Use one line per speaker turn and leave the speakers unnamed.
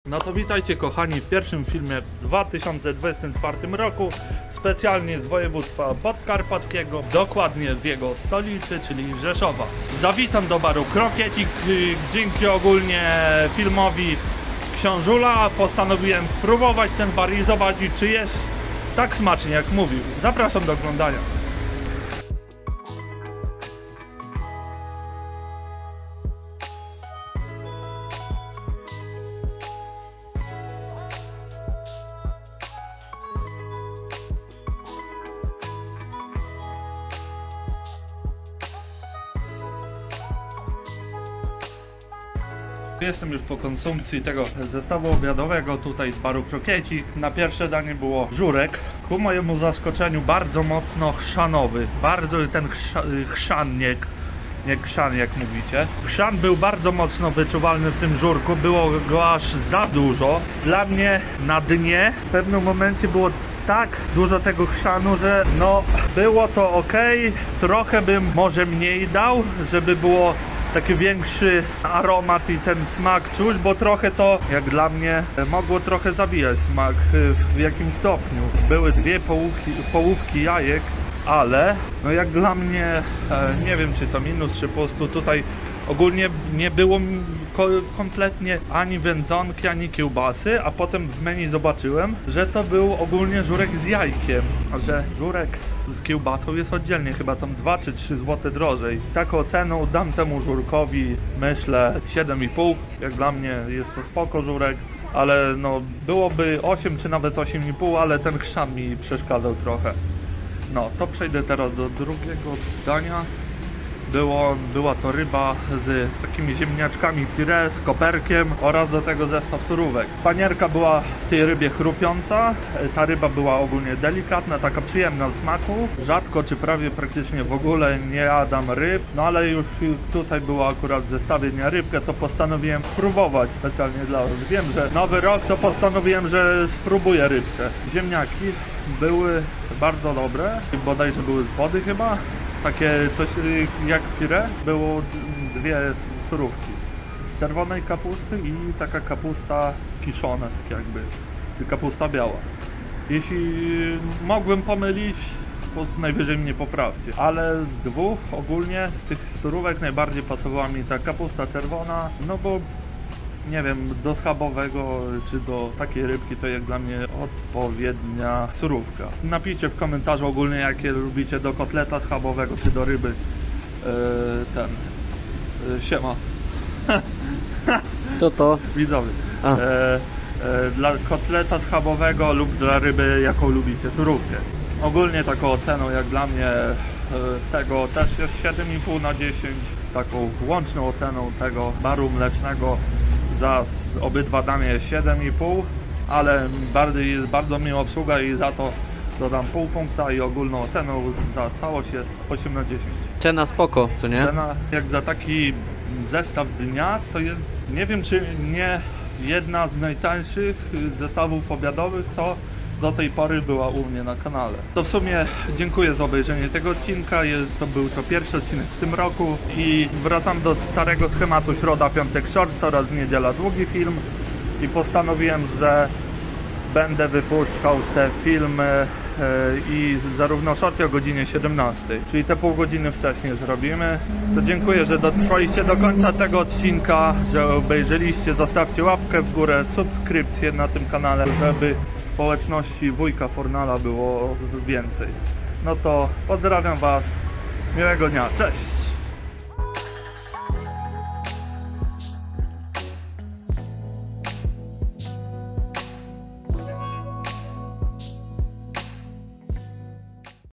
No to witajcie kochani w pierwszym filmie w 2024 roku, specjalnie z województwa podkarpackiego, dokładnie w jego stolicy, czyli Rzeszowa. Zawitam do baru Krokiecik. Dzięki ogólnie filmowi Książula postanowiłem spróbować ten bar i zobaczyć, czy jest tak smacznie jak mówił. Zapraszam do oglądania. Jestem już po konsumpcji tego zestawu obiadowego tutaj z baru Krokiecik. Na pierwsze danie było żurek. Ku mojemu zaskoczeniu bardzo mocno chrzanowy. Bardzo ten chrzan, nie krzan jak mówicie. Chrzan był bardzo mocno wyczuwalny w tym żurku. Było go aż za dużo. Dla mnie na dnie w pewnym momencie było tak dużo tego chrzanu, że no było to ok. Trochę bym może mniej dał, żeby było taki większy aromat i ten smak czuć, bo trochę to, jak dla mnie, mogło trochę zabijać smak w jakimś stopniu. Były dwie połówki jajek, ale no jak dla mnie, nie wiem czy to minus, czy po prostu tutaj ogólnie nie było kompletnie ani wędzonki, ani kiełbasy, a potem w menu zobaczyłem, że to był ogólnie żurek z jajkiem, a że żurek z kiełbasą jest oddzielnie, chyba tam 2 czy 3 zł drożej. Taką ceną dam temu żurkowi, myślę, 7,5. Jak dla mnie jest to spoko żurek, ale no byłoby 8 czy nawet 8,5, ale ten chrzan mi przeszkadzał trochę. No to przejdę teraz do drugiego dania. Była to ryba z takimi ziemniaczkami puree, z koperkiem oraz do tego zestaw surówek. Panierka była w tej rybie chrupiąca, ta ryba była ogólnie delikatna, taka przyjemna w smaku. Rzadko czy prawie praktycznie w ogóle nie jadam ryb, no ale już tutaj było akurat zestawienie rybkę, to postanowiłem spróbować specjalnie dla was. Wiem, że nowy rok, to postanowiłem, że spróbuję rybkę. Ziemniaki były bardzo dobre, bodajże były z wody chyba. Takie coś jak puree, było dwie surówki z czerwonej kapusty i taka kapusta kiszona, tak jakby, czy kapusta biała. Jeśli mogłem pomylić, to najwyżej mnie poprawcie, ale z dwóch ogólnie, z tych surówek najbardziej pasowała mi ta kapusta czerwona, no bo nie wiem, do schabowego czy do takiej rybki to jak dla mnie odpowiednia surówka. Napiszcie w komentarzu ogólnie jakie lubicie do kotleta schabowego czy do ryby. Siema.
To?
Widzowie. Dla kotleta schabowego lub dla ryby jaką lubicie surówkę. Ogólnie taką oceną jak dla mnie tego też jest 7,5 na 10. Taką łączną oceną tego baru mlecznego za obydwa dania jest 7,5, ale bardzo miła obsługa i za to dodam pół punkta i ogólną oceną za całość jest 8 na 10.
Cena spoko, co nie?
Cena jak za taki zestaw dnia to jest, nie wiem czy nie jedna z najtańszych zestawów obiadowych, co do tej pory była u mnie na kanale. To w sumie dziękuję za obejrzenie tego odcinka. Był to pierwszy odcinek w tym roku i wracam do starego schematu: środa, piątek shorts oraz niedziela długi film i postanowiłem, że będę wypuszczał te filmy i zarówno shorty o godzinie 17, czyli te pół godziny wcześniej zrobimy. To dziękuję, że dotrwaliście do końca tego odcinka, że obejrzeliście. Zostawcie łapkę w górę, subskrypcję na tym kanale, żeby społeczności wujka Fornala było więcej. No to pozdrawiam was, miłego dnia, cześć!